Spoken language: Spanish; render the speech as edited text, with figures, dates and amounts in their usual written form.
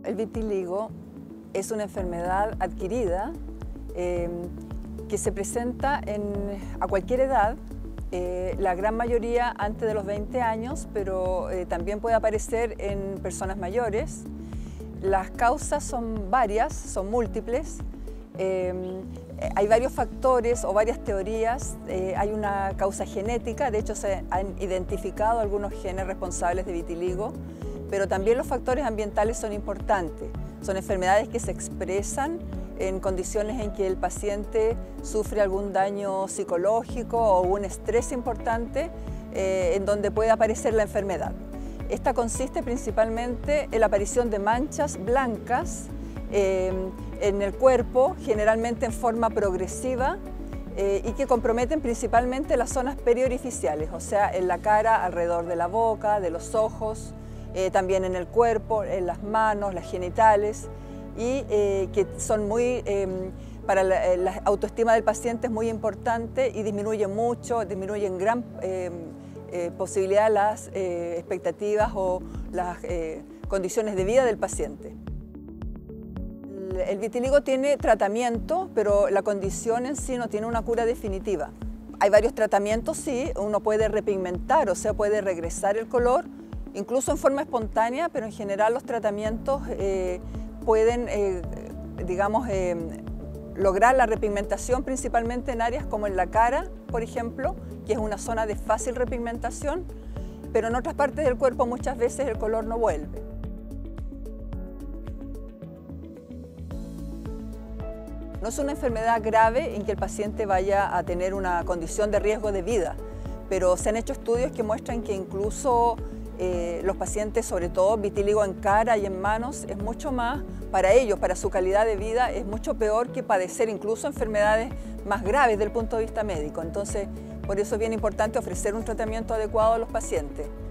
El vitiligo es una enfermedad adquirida que se presenta a cualquier edad, la gran mayoría antes de los 20 años, pero también puede aparecer en personas mayores. Las causas son varias, son múltiples. Hay varios factores o varias teorías. Hay una causa genética, de hecho se han identificado algunos genes responsables de vitiligo, pero también los factores ambientales son importantes. Son enfermedades que se expresan en condiciones en que el paciente sufre algún daño psicológico o un estrés importante en donde puede aparecer la enfermedad. Esta consiste principalmente en la aparición de manchas blancas en el cuerpo, generalmente en forma progresiva, y que comprometen principalmente las zonas periorificiales, o sea, en la cara, alrededor de la boca, de los ojos, también en el cuerpo, en las manos, las genitales, y que son muy, para la autoestima del paciente es muy importante y disminuye mucho, disminuye en gran posibilidad las expectativas o las condiciones de vida del paciente. El vitiligo tiene tratamiento, pero la condición en sí no tiene una cura definitiva. Hay varios tratamientos, sí, uno puede repigmentar, o sea, puede regresar el color, incluso en forma espontánea, pero en general los tratamientos pueden, digamos, lograr la repigmentación principalmente en áreas como en la cara, por ejemplo, que es una zona de fácil repigmentación, pero en otras partes del cuerpo muchas veces el color no vuelve. No es una enfermedad grave en que el paciente vaya a tener una condición de riesgo de vida, pero se han hecho estudios que muestran que incluso los pacientes, sobre todo vitíligo en cara y en manos, es mucho más, para ellos, para su calidad de vida, es mucho peor que padecer incluso enfermedades más graves desde el punto de vista médico. Entonces, por eso es bien importante ofrecer un tratamiento adecuado a los pacientes.